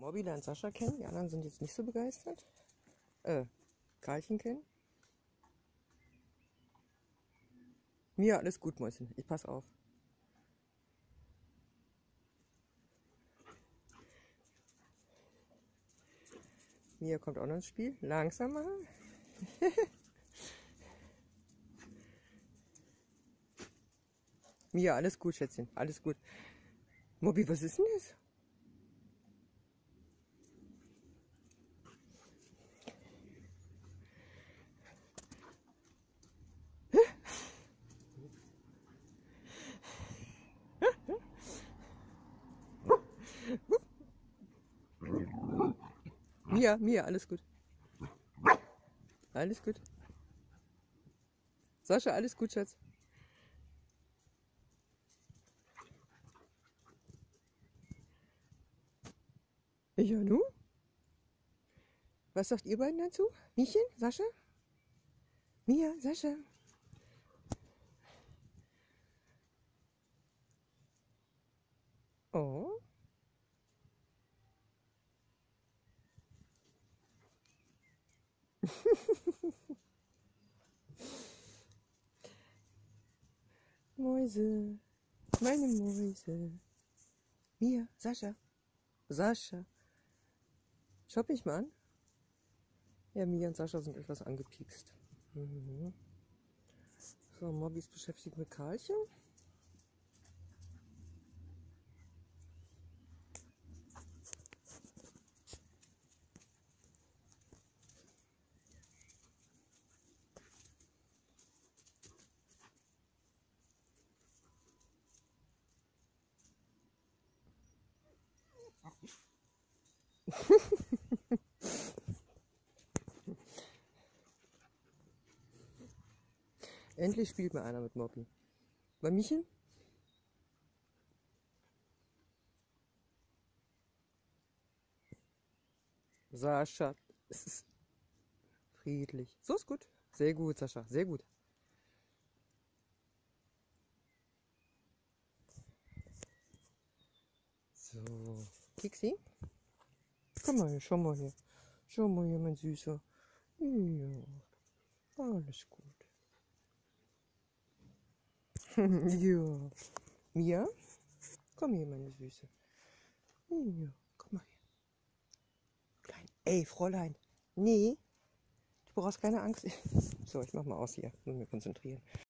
Mobby lernt Sascha kennen, die anderen sind jetzt nicht so begeistert. Karlchen kennen. Mia, alles gut, Mäuschen. Ich pass auf. Mia kommt auch noch ins Spiel. Langsamer. Mia, alles gut, Schätzchen. Alles gut. Mobby, was ist denn das? Mia, alles gut. Alles gut. Sascha, alles gut, Schatz. Ja, nu? Was sagt ihr beiden dazu? Miechen, Sascha? Mia, Sascha? Oh. Mäuse, meine Mäuse. Mia, Sascha, Sascha. Schau mich mal an. Ja, Mia und Sascha sind etwas angepiekst. So, Mobby ist beschäftigt mit Karlchen. Endlich spielt mal einer mit Mobby. Bei Miechen? Sascha, es ist friedlich. So ist gut. Sehr gut, Sascha, sehr gut. So, Kiksi? Komm mal hier, schau mal hier. Schau mal hier, mein Süßer. Ja, alles gut. Ja. Mia? Komm hier, meine Süße. Ja, komm mal hier. Klein. Ey, Fräulein. Nee, du brauchst keine Angst. So, ich mach mal aus hier. Muss mich konzentrieren.